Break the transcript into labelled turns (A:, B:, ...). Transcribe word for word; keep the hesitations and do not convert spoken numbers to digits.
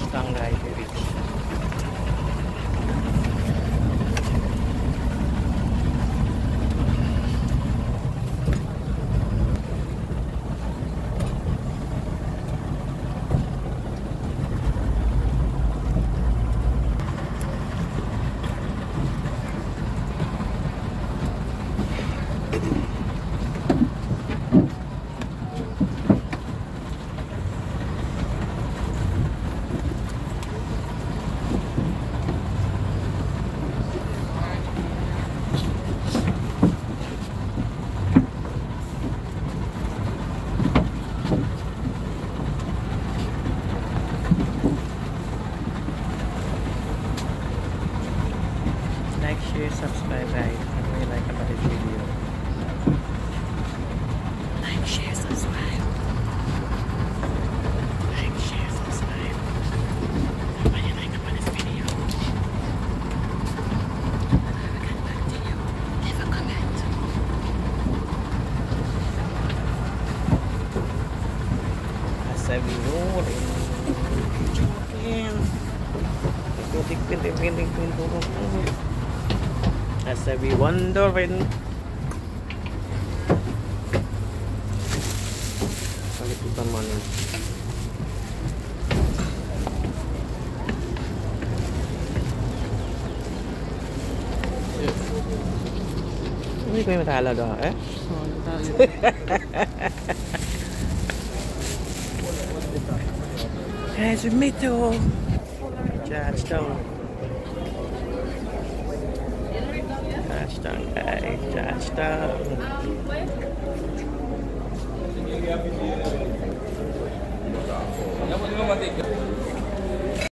A: touchdown guys, we reached. Like, share, subscribe guys. Ano yung like about this video? Like, share, subscribe. Like, share, subscribe. Ano yung like about this video? And I will get back to you. Leave a comment. Asa binur ini. Chicken. Ikutik-pitik-pitik-pitik. As we wondering. Kaliputan mana? Ini kau yang matalo doh, eh? Oh, matalo. Guys, we made it. Touchdown. Touchdown guys, touchdown.